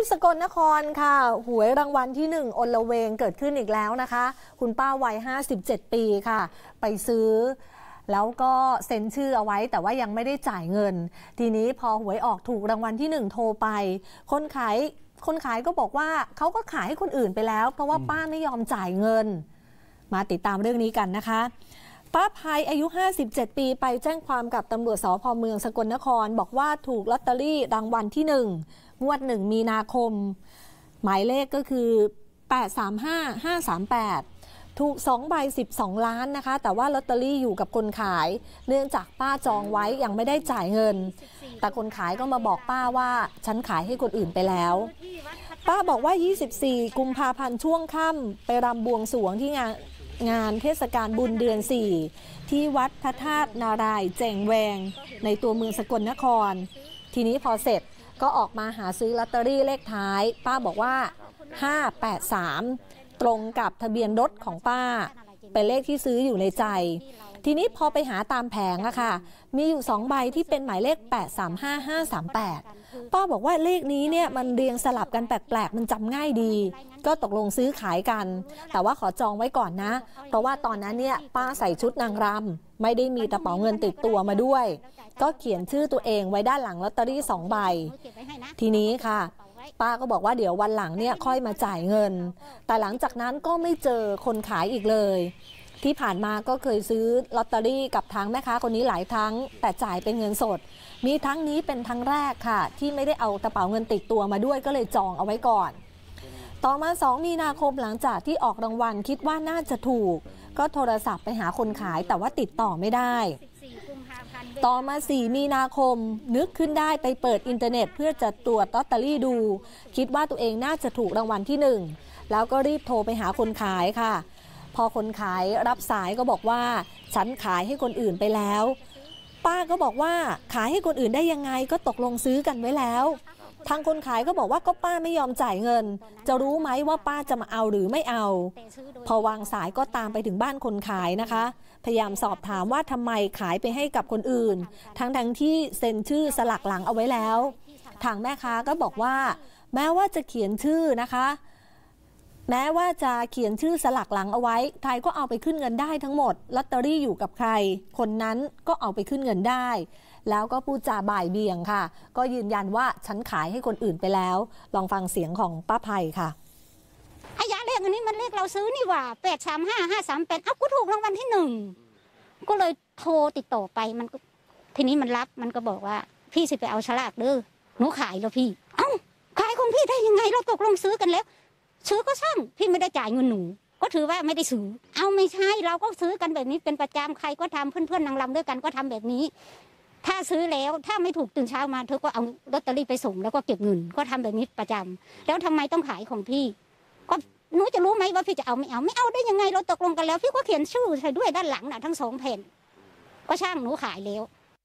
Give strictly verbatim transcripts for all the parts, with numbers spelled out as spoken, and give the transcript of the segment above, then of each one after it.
ที่สกลนครค่ะหวยรางวัลที่หนึ่งอลเวงเกิดขึ้นอีกแล้วนะคะคุณป้าวัยห้าสิบเจ็ดปีค่ะไปซื้อแล้วก็เซ็นชื่อเอาไว้แต่ว่ายังไม่ได้จ่ายเงินทีนี้พอหวยออกถูกรางวัลที่หนึ่งโทรไปคนขายคนขายก็บอกว่าเขาก็ขายให้คนอื่นไปแล้วเพราะว่าป้าไม่ยอมจ่ายเงินมาติดตามเรื่องนี้กันนะคะป้าภัยอายุห้าสิบเจ็ดปีไปแจ้งความกับตำรวจสภ.เมืองสกลนครบอกว่าถูกลอตเตอรี่รางวัลที่หนึ่งงวดหนึ่งมีนาคมหมายเลขก็คือแปด สาม ห้า ห้า สาม แปดถูกสองใบสิบสองล้านนะคะแต่ว่าลอตเตอรี่อยู่กับคนขายเนื่องจากป้าจองไว้ยังไม่ได้จ่ายเงินแต่คนขายก็มาบอกป้าว่าฉันขายให้คนอื่นไปแล้วป้าบอกว่ายี่สิบสี่กุมภาพันธ์ช่วงค่ำไปรำบวงสรวงที่งานงานเทศกาลบุญเดือนสี่ที่วัดพระธาตุนารายณ์แจงแวงในตัวเมืองสกลนครทีนี้พอเสร็จก็ออกมาหาซื้อลอตเตอรี่เลขท้ายป้าบอกว่าห้าแปดสามตรงกับทะเบียนรถของป้าเป็นเลขที่ซื้ออยู่ในใจทีนี้พอไปหาตามแผงอะค่ะมีอยู่สองใบที่เป็นหมายเลขแปด สาม ห้า ห้า สาม แปดป้าบอกว่าเลขนี้เนี่ยมันเรียงสลับกันแปลกๆมันจำง่ายดีก็ตกลงซื้อขายกันแต่ว่าขอจองไว้ก่อนนะเพราะว่าตอนนั้นเนี่ยป้าใส่ชุดนางรำไม่ได้มีกระเป๋าเงินติดตัวมาด้วยก็เขียนชื่อตัวเองไว้ด้านหลังลอตเตอรี่สองใบทีนี้ค่ะป้าก็บอกว่าเดี๋ยววันหลังเนี่ยค่อยมาจ่ายเงินแต่หลังจากนั้นก็ไม่เจอคนขายอีกเลยที่ผ่านมาก็เคยซื้อลอตเตอรี่กับทางแม่ค้าคนนี้หลายครั้งแต่จ่ายเป็นเงินสดมีทั้งนี้เป็นทั้งแรกค่ะที่ไม่ได้เอากระเป๋าเงินติดตัวมาด้วยก็เลยจองเอาไว้ก่อนต่อมาสองมีนาคมหลังจากที่ออกรางวัลคิดว่าน่าจะถูกก็โทรศัพท์ไปหาคนขายแต่ว่าติดต่อไม่ได้ต่อมาสี่มีนาคมนึกขึ้นได้ไปเปิดอินเทอร์เน็ตเพื่อจะตรวจลอตเตอรี่ดูคิดว่าตัวเองน่าจะถูกรางวัลที่หนึ่งแล้วก็รีบโทรไปหาคนขายค่ะพอคนขายรับสายก็บอกว่าฉันขายให้คนอื่นไปแล้วป้าก็บอกว่าขายให้คนอื่นได้ยังไงก็ตกลงซื้อกันไว้แล้วทางคนขายก็บอกว่าก็ป้าไม่ยอมจ่ายเงินจะรู้ไหมว่าป้าจะมาเอาหรือไม่เอาพอวางสายก็ตามไปถึงบ้านคนขายนะคะพยายามสอบถามว่าทำไมขายไปให้กับคนอื่นทั้งทั้งที่เซ็นชื่อสลักหลังเอาไว้แล้วทางแม่ค้าก็บอกว่าแม้ว่าจะเขียนชื่อนะคะแม้ว่าจะเขียนชื่อสลักหลังเอาไว้ใครก็เอาไปขึ้นเงินได้ทั้งหมดลอตเตอรี่อยู่กับใครคนนั้นก็เอาไปขึ้นเงินได้แล้วก็พูดจาบ่ายเบี่ยงค่ะก็ยืนยันว่าฉันขายให้คนอื่นไปแล้วลองฟังเสียงของป้าภัยค่ะไอ้ยาเลขอันนี้มันเลขเราซื้อนี่ว่าแปดสามห้าห้าสามแปดเอ้ากูถูกรางวัลที่หนึ่งก็เลยโทรติดต่อไปมันก็ทีนี้มันรับมันก็บอกว่าพี่สิไปเอาฉลากเด้อหนูขายแล้วพี่เอ้าขายของพี่ได้ยังไงเราตกลงซื้อกันแล้วซื้อก็ช่างพี่ไม่ได้จ่ายเงินหนูก็ถือว่าไม่ได้ซื้อเอาไม่ใช่เราก็ซื้อกันแบบนี้เป็นประจำใครก็ทำเพื่อนๆนางรำด้วยกันก็ทำแบบนี้ถ้าซื้อแล้วถ้าไม่ถูกตื่นเช้ามาเธอก็เอาลอตเตอรี่ไปส่งแล้วก็เก็บเงินก็ทำแบบนี้ประจำแล้วทำไมต้องขายของพี่ก็หนูจะรู้ไหมว่าพี่จะเอาไม่เอาไม่เอาได้ยังไงเราตกลงกันแล้วพี่ก็เขียนชื่อใส่ด้วยด้านหลังน่ะทั้งสองแผ่นก็ช่างหนูขายแล้ว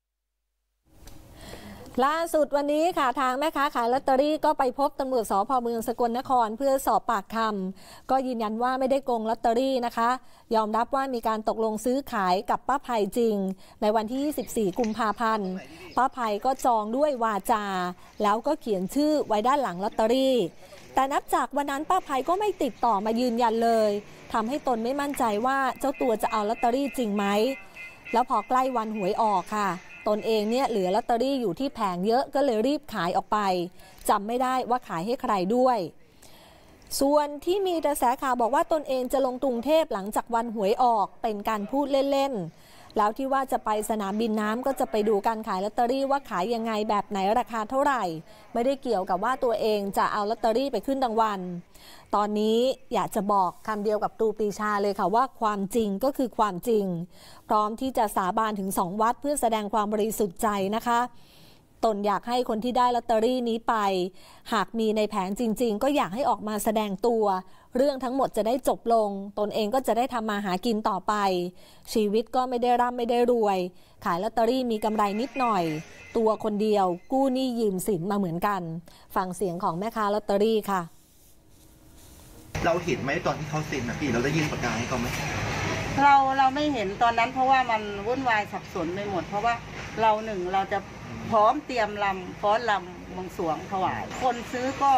ล่าสุดวันนี้ค่ะทางแม่ค้าขายลอตเตอรี่ก็ไปพบตำรวจสภ.เมืองสกลนครเพื่อสอบปากคำก็ยืนยันว่าไม่ได้โกงลอตเตอรี่นะคะยอมรับว่ามีการตกลงซื้อขายกับป้าภัยจริงในวันที่ยี่สิบสี่กุมภาพันธ์ป้าภัยก็จองด้วยวาจาแล้วก็เขียนชื่อไว้ด้านหลังลอตเตอรี่แต่นับจากวันนั้นป้าภัยก็ไม่ติดต่อมายืนยันเลยทำให้ตนไม่มั่นใจว่าเจ้าตัวจะเอาลอตเตอรี่จริงไหมแล้วพอใกล้วันหวยออกค่ะตนเองเนี่ยเหลือลอตเตอรี่อยู่ที่แผงเยอะก็เลยรีบขายออกไปจำไม่ได้ว่าขายให้ใครด้วยส่วนที่มีกระแสข่าวบอกว่าตนเองจะลงกรุงเทพหลังจากวันหวยออกเป็นการพูดเล่นๆแล้วที่ว่าจะไปสนามบินน้ำก็จะไปดูการขายลอตเตอรี่ว่าขายยังไงแบบไหนราคาเท่าไหร่ไม่ได้เกี่ยวกับว่าตัวเองจะเอาลอตเตอรี่ไปขึ้นรางวัลตอนนี้อยากจะบอกคำเดียวกับครูปรีชาเลยค่ะว่าความจริงก็คือความจริงพร้อมที่จะสาบานถึงสองวัดเพื่อแสดงความบริสุทธิ์ใจนะคะตนอยากให้คนที่ได้ลอตเตอรี่นี้ไปหากมีในแผงจริงๆก็อยากให้ออกมาแสดงตัวเรื่องทั้งหมดจะได้จบลงตนเองก็จะได้ทำมาหากินต่อไปชีวิตก็ไม่ได้ร่ำไม่ได้รวยขายลอตเตอรี่มีกำไรนิดหน่อยตัวคนเดียวกู้หนี้ยืมสินมาเหมือนกันฟังเสียงของแม่ค้าลอตเตอรี่ค่ะเราเห็นไหมตอนที่เขาเซ็นนะพี่เราได้ยื่นปากกาให้เขาไหมเราเราไม่เห็นตอนนั้นเพราะว่ามันวุ่นวายสับสนไปหมดเพราะว่าเราหนึ่งเราจะพร้อมเตรียมลำฟ้อนลำบวงสรวงถวายคนซื้อก็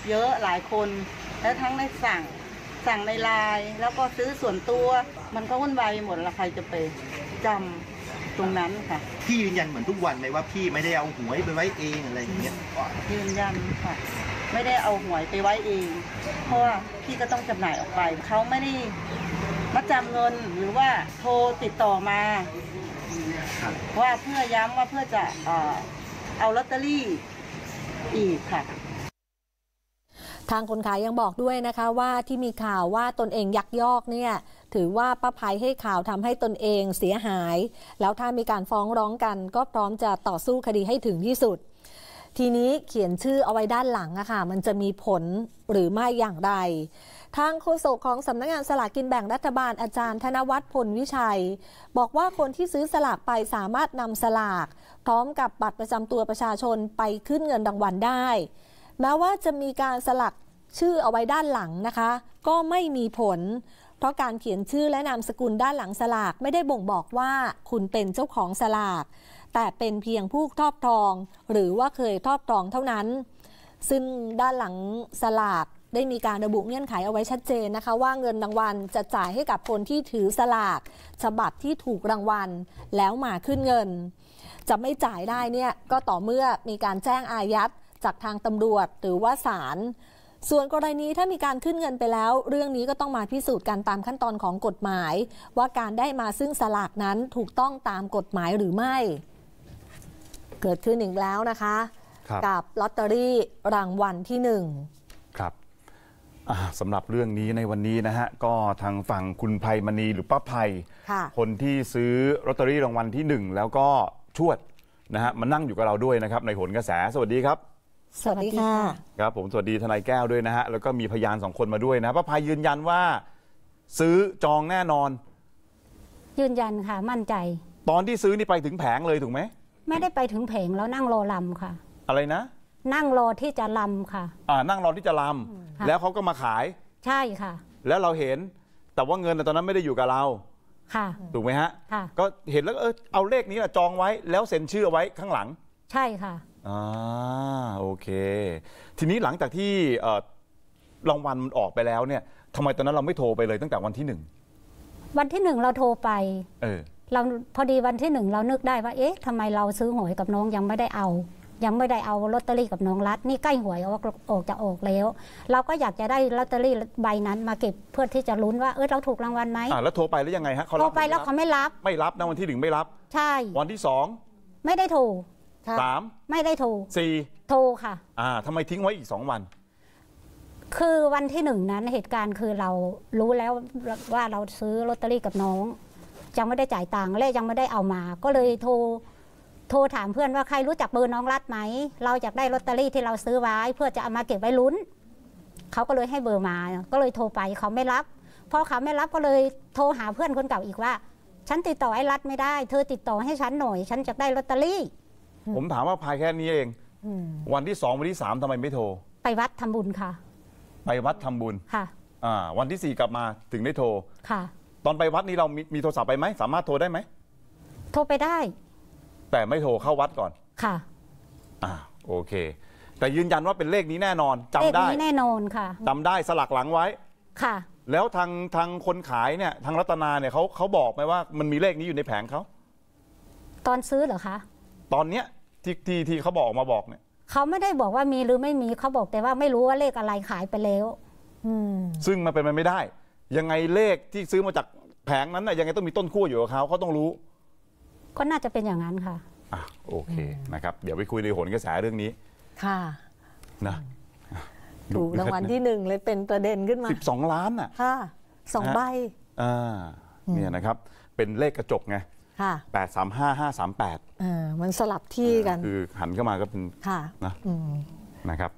เยอะหลายคนแล้วทั้งในสั่งสั่งในไลน์แล้วก็ซื้อส่วนตัวมันก็วุ่นวายไปหมดละใครจะไปจำตรงนั้นค่ะพี่ยืนยันเหมือนทุกวันไหมว่าพี่ไม่ได้เอาหวยไปไว้เองอะไรอย่างเงี้ยยืนยันค่ะไม่ได้เอาหวยไปไว้เองเพราะว่าพี่ก็ต้องจำหน่ายออกไปเขาไม่ได้มาจำเงินหรือว่าโทรติดต่อมาว่าเพื่อย้ำว่าเพื่อจะเอ่อเอาลอตเตอรี่อีกค่ะทางคนขายยังบอกด้วยนะคะว่าที่มีข่าวว่าตนเองยักยอกเนี่ยถือว่าป้าภัยให้ข่าวทำให้ตนเองเสียหายแล้วถ้ามีการฟ้องร้องกันก็พร้อมจะต่อสู้คดีให้ถึงที่สุดทีนี้เขียนชื่อเอาไว้ด้านหลังอะค่ะมันจะมีผลหรือไม่อย่างไรทางโฆษกของสำนักงานสลากกินแบ่งรัฐบาลอาจารย์ธนวัฒน์พลวิชัยบอกว่าคนที่ซื้อสลากไปสามารถนำสลากพร้อมกับบัตรประจำตัวประชาชนไปขึ้นเงินรางวัลได้แม้ว่าจะมีการสลักชื่อเอาไว้ด้านหลังนะคะก็ไม่มีผลเพราะการเขียนชื่อและนามสกุลด้านหลังสลากไม่ได้บ่งบอกว่าคุณเป็นเจ้าของสลากแต่เป็นเพียงผู้ครอบครองหรือว่าเคยครอบครองเท่านั้นซึ่งด้านหลังสลากได้มีการระบุเงื่อนไขเอาไว้ชัดเจนนะคะว่าเงินรางวัลจะจ่ายให้กับคนที่ถือสลากฉบับที่ถูกรางวัลแล้วมาขึ้นเงินจะไม่จ่ายได้เนี่ยก็ต่อเมื่อมีการแจ้งอายัดจากทางตำรวจหรือว่าศาลส่วนกรณีถ้ามีการขึ้นเงินไปแล้วเรื่องนี้ก็ต้องมาพิสูจน์กันตามขั้นตอนของกฎหมายว่าการได้มาซึ่งสลากนั้นถูกต้องตามกฎหมายหรือไม่เกิดขึ้นอีกแล้วนะคะกับลอตเตอรี่รางวัลที่หนึ่งครับสำหรับเรื่องนี้ในวันนี้นะฮะก็ทางฝั่งคุณไพมณีหรือป้าไพคนที่ซื้อลอตเตอรี่รางวัลที่หนึ่งแล้วก็ชวดนะฮะมานั่งอยู่กับเราด้วยนะครับในโหนกระแสสวัสดีครับสวัสดีค่ะครับผมสวัสดีทนายแก้วด้วยนะฮะแล้วก็มีพยานสองคนมาด้วยนะป้าไพยืนยันว่าซื้อจองแน่นอนยืนยันค่ะมั่นใจตอนที่ซื้อนี่ไปถึงแผงเลยถูกไหมไม่ได้ไปถึงแผงแล้วนั่งรอลำค่ะอะไรนะนั่งรอที่จะลำค่ะอ่านั่งรอที่จะลำแล้วเขาก็มาขายใช่ค่ะแล้วเราเห็นแต่ว่าเงินตอนนั้นไม่ได้อยู่กับเราค่ะถูกไหมฮะค่ะก็เห็นแล้วเออเอาเลขนี้แหละจองไว้แล้วเซ็นชื่อเอาไว้ข้างหลังใช่ค่ะอ่าโอเคทีนี้หลังจากที่รางวัลมันออกไปแล้วเนี่ยทำไมตอนนั้นเราไม่โทรไปเลยตั้งแต่วันที่หนึ่งวันที่หนึ่งเราโทรไปเออเราพอดีวันที่หนึ่งเรานึกได้ว่าเอ๊ะทำไมเราซื้อหวยกับน้องยังไม่ได้เอายังไม่ได้เอาลอตเตอรี่กับน้องรัฐนี่ใกล้หวยออกออกจะออกแล้วเราก็อยากจะได้ลอตเตอรี่ใบนั้นมาเก็บเพื่อที่จะลุ้นว่าเออเราถูกรางวัลไหมอ่าแล้วโทรไปแล้วยังไงฮะโทรไปแล้วเขาไม่รับไม่รับนะวันที่หนึ่งไม่รับใช่วันที่สองไม่ได้โทรสามไม่ได้โทรสี่โทรค่ะอ่าทำไมทิ้งไว้อีกสองวันคือวันที่หนึ่งนั้นเหตุการณ์คือเรารู้แล้วว่าเราซื้อลอตเตอรี่กับน้องยังไม่ได้จ่ายตังค์และยังไม่ได้เอามาก็เลยโทรโทรถามเพื่อนว่าใครรู้จักเบอร์น้องรัฐไหมเราอยากได้ลอตเตอรี่ที่เราซื้อไว้เพื่อจะเอามาเก็บไว้ลุ้นเขาก็เลยให้เบอร์มาก็เลยโทรไปเขาไม่รับพอเขาไม่รับก็เลยโทรหาเพื่อนคนเก่าอีกว่าฉันติดต่อไอ้รัฐไม่ได้เธอติดต่อให้ฉันหน่อยฉันอยากได้ลอตเตอรี่ผมถามว่าภายแค่นี้เองวันที่สองวันที่สามทำไมไม่โทรไปวัดทำบุญค่ะไปวัดทำบุญค่ะอ่าวันที่สี่กลับมาถึงได้โทรค่ะตอนไปวัดนี้เรามีมีโทรศัพท์ไปไหมสามารถโทรได้ไหมโทรไปได้แต่ไม่โทรเข้าวัดก่อนค่ะอ่าโอเคแต่ยืนยันว่าเป็นเลขนี้แน่นอนจำได้เลขนี้แน่นอนค่ะจำได้สลักหลังไว้ค่ะแล้วทางทางคนขายเนี่ยทางรัตนาเนี่ยเขาเขาบอกไหมว่ามันมีเลขนี้อยู่ในแผงเขาตอนซื้อเหรอคะตอนเนี้ยที่ที่ที่เขาบอกมาบอกเนี่ยเขาไม่ได้บอกว่ามีหรือไม่มีเขาบอกแต่ว่าไม่รู้ว่าเลขอะไรขายไปแล้วอืมซึ่งมันเป็นไปไม่ได้ยังไงเลขที่ซื้อมาจากแผงนั้นน่ะยังไงต้องมีต้นขั้วอยู่กับเขาเขาต้องรู้ก็น่าจะเป็นอย่างนั้นค่ะอ่ะโอเคนะครับเดี๋ยวไปคุยในโหนกระแสเรื่องนี้ค่ะนะถูกรางวัลที่หนึ่งเลยเป็นประเด็นขึ้นมาสิบสองล้านอ่ะค่ะสองใบอ่าเนี่ยนะครับเป็นเลขกระจกไงค่ะแปดสามห้าห้าสามแปดอ่ามันสลับที่กันคือหันเข้ามาก็เป็นค่ะนะนะครับ